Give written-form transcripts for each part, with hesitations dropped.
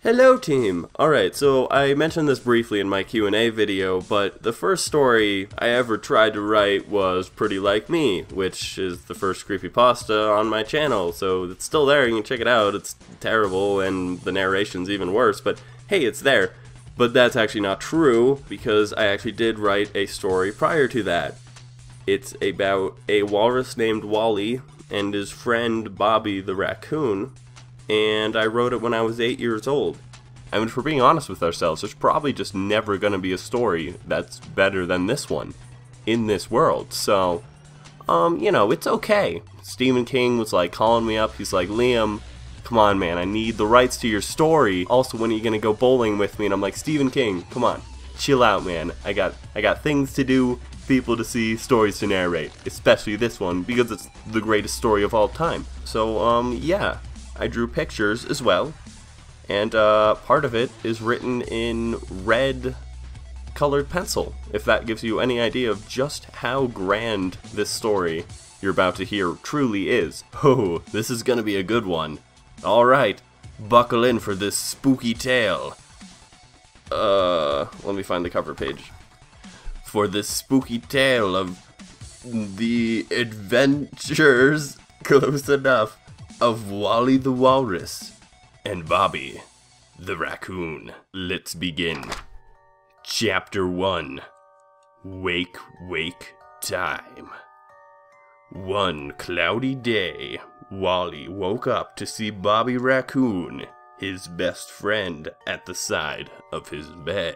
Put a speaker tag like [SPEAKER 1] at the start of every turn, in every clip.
[SPEAKER 1] Hello team! Alright, so I mentioned this briefly in my Q&A video, but the first story I ever tried to write was Pretty Like Me, which is the first creepypasta on my channel, so it's still there, you can check it out. It's terrible and the narration's even worse, but hey, it's there. But that's actually not true, because I actually did write a story prior to that. It's about a walrus named Wally and his friend Bobby the raccoon, and I wrote it when I was 8 years old. I mean, if we're being honest with ourselves, there's probably just never gonna be a story that's better than this one in this world. So, you know, it's okay. Stephen King was like calling me up. He's like, Liam, come on, man, I need the rights to your story. Also, when are you gonna go bowling with me? And I'm like, Stephen King, come on, chill out, man. I got things to do, people to see, stories to narrate, especially this one because it's the greatest story of all time. So, yeah. I drew pictures as well, and part of it is written in red colored pencil, if that gives you any idea of just how grand this story you're about to hear truly is. Oh, this is gonna be a good one. Alright, buckle in for this spooky tale. Let me find the cover page. For this spooky tale of the adventures, close enough, of Wally the Walrus and Bobby the Raccoon. Let's begin. Chapter 1. Wake, wake time. One cloudy day, Wally woke up to see Bobby Raccoon, his best friend, at the side of his bed.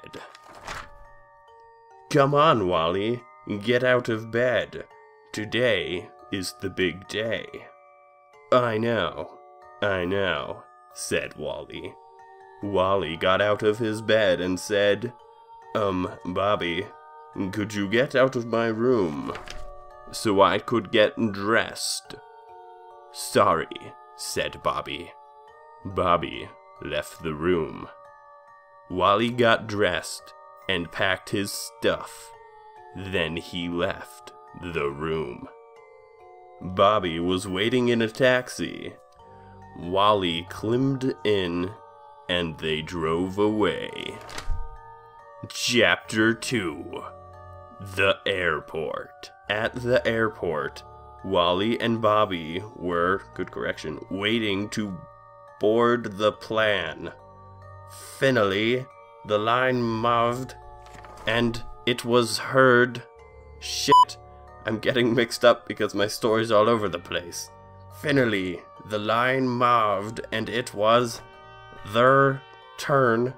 [SPEAKER 1] Come on, Wally, get out of bed. Today is the big day. I know, said Wally. Wally got out of his bed and said, Bobby, could you get out of my room so I could get dressed? Sorry, said Bobby. Bobby left the room. Wally got dressed and packed his stuff. Then he left the room. Bobby was waiting in a taxi. Wally climbed in, and they drove away. Chapter 2. The Airport. At the airport, Wally and Bobby were, waiting to board the plane. Finally, the line moved, and it was heard. Shit. I'm getting mixed up because my story's all over the place. Finally, the line moved, and it was their turn,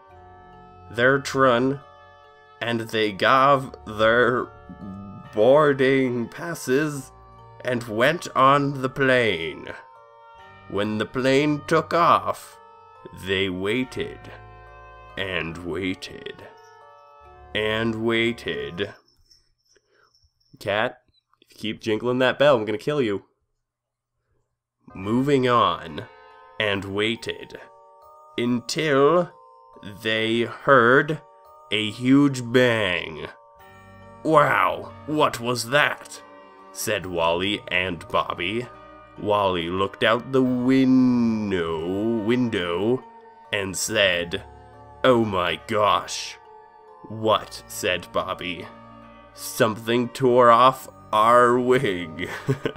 [SPEAKER 1] and they gave their boarding passes and went on the plane. When the plane took off, they waited, and waited, and waited. Cat? Keep jingling that bell, I'm gonna kill you. Moving on, and waited, until they heard a huge bang. Wow, what was that? Said Wally and Bobby. Wally looked out the window and said, Oh my gosh. What? Said Bobby. Something tore off our wig.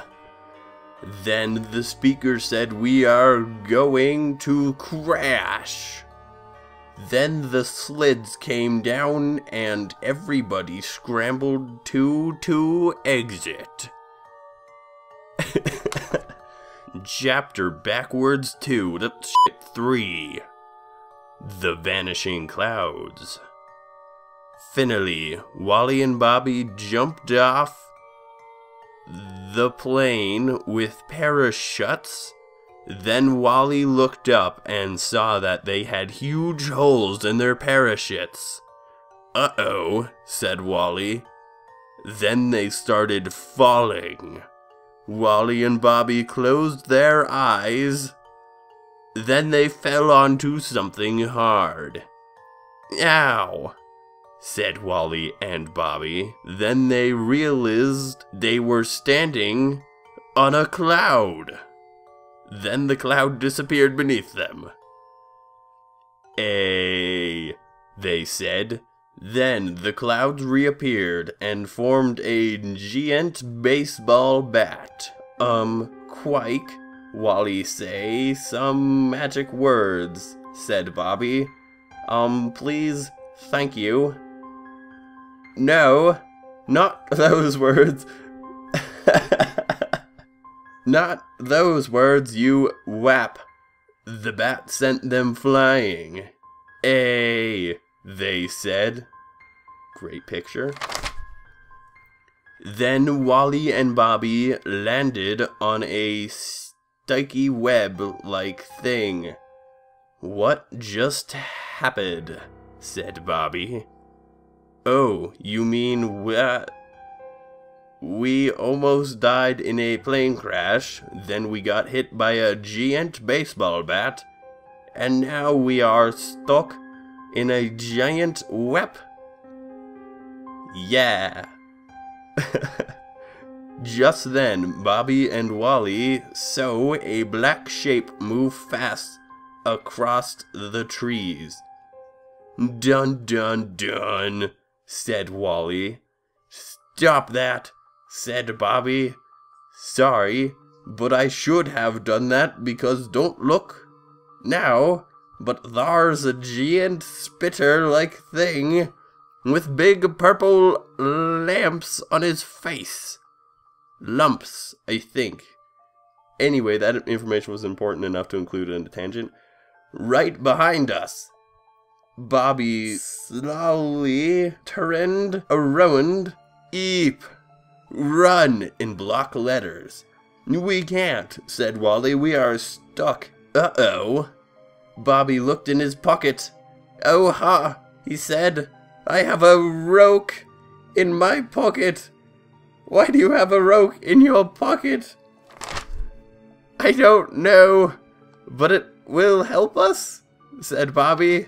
[SPEAKER 1] Then the speaker said, We are going to crash. Then the slids came down and everybody scrambled to exit. Chapter backwards 2, 3. The Vanishing Clouds. Finally, Wally and Bobby jumped off the plane with parachutes. Then Wally looked up and saw that they had huge holes in their parachutes. Uh-oh, said Wally. Then they started falling. Wally and Bobby closed their eyes. Then they fell onto something hard. Ow, said Wally and Bobby. Then they realized they were standing on a cloud. Then the cloud disappeared beneath them. they said. Then the clouds reappeared and formed a giant baseball bat. Quike, Wally say some magic words, said Bobby. Please, thank you. No, not those words. Not those words, you whap. The bat sent them flying. They said. Great picture. Then Wally and Bobby landed on a sticky web-like thing. What just happened? Said Bobby. Oh, you mean we almost died in a plane crash, then we got hit by a giant baseball bat, and now we are stuck in a giant web? Yeah. Just then, Bobby and Wally saw a black shape move fast across the trees. Dun dun dun, said Wally. Stop that, said Bobby. Sorry, but I should have done that because don't look now, but there's a giant spitter-like thing with big purple lamps on his face. Lumps, I think. Anyway, that information was important enough to include in the tangent. Right behind us. Bobby slowly turned around. Eep. Run in block letters. We can't, said Wally. We are stuck. Uh-oh. Bobby looked in his pocket. Oh ha, he said. I have a rope in my pocket. Why do you have a rope in your pocket? I don't know, but it will help us, said Bobby.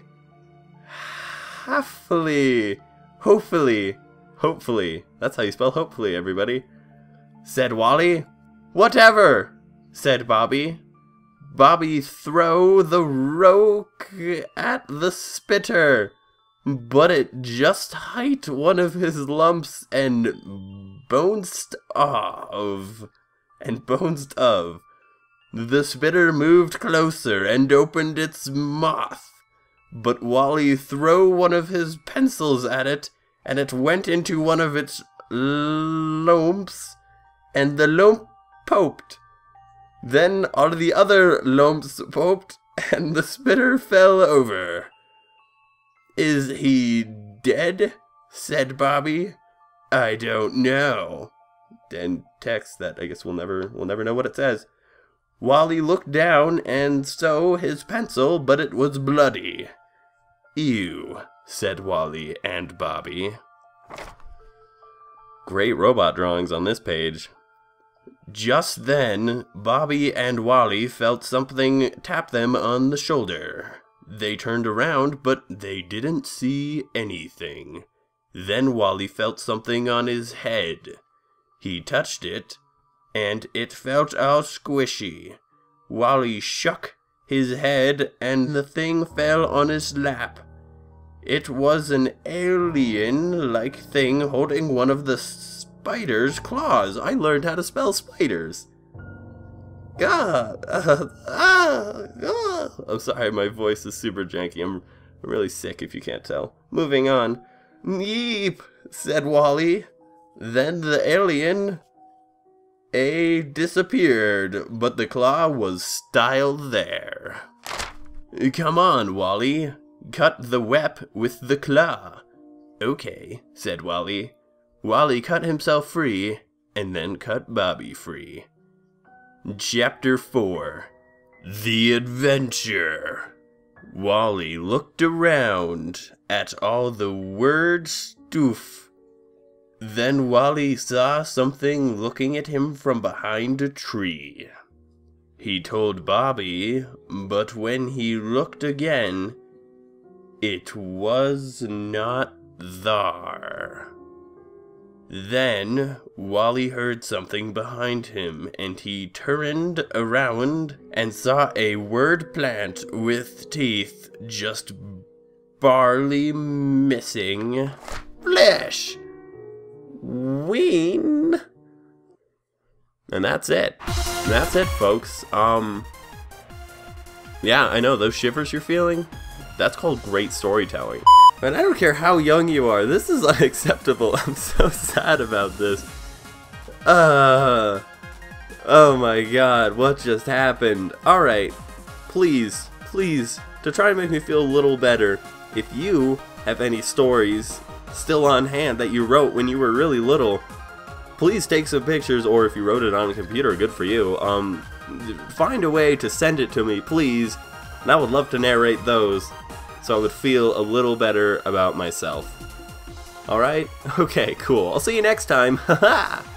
[SPEAKER 1] Hopefully. That's how you spell hopefully, everybody. Said Wally. Whatever, said Bobby. Bobby threw the rope at the spitter, but it just hit one of his lumps and bounced off. The spitter moved closer and opened its mouth, but Wally threw one of his pencils at it, and it went into one of its lumps, and the lump popped. Then all the other lumps popped, and the spitter fell over. Is he dead? Said Bobby. I don't know. Then text that I guess we'll never know what it says. Wally looked down and saw his pencil, but it was bloody. Ew, said Wally and Bobby. Great robot drawings on this page. Just then, Bobby and Wally felt something tap them on the shoulder. They turned around, but they didn't see anything. Then Wally felt something on his head. He touched it, and it felt all squishy. Wally shook his head, and the thing fell on his lap. It was an alien-like thing holding one of the spider's claws. I learned how to spell spiders. I'm sorry, my voice is super janky. I'm really sick if you can't tell. Moving on. Yeep, said Wally. Then the alien disappeared, but the claw was still there. Come on, Wally. Cut the web with the claw. Okay, said Wally. Wally cut himself free, and then cut Bobby free. Chapter 4. The Adventure. Wally looked around at all the word stuff. Then Wally saw something looking at him from behind a tree. He told Bobby, but when he looked again, it was not there. Then Wally heard something behind him, and he turned around and saw a word plant with teeth just barely missing flesh. Ween. And that's it. That's it, folks. Yeah, I know, those shivers you're feeling, that's called great storytelling. And I don't care how young you are, this is unacceptable. I'm so sad about this. Oh my god, what just happened? Alright, please, to try to make me feel a little better, if you have any stories still on hand that you wrote when you were really little, please take some pictures, or if you wrote it on a computer, good for you. Find a way to send it to me, please, and I would love to narrate those, so I would feel a little better about myself. Alright? Okay, cool. I'll see you next time. Haha!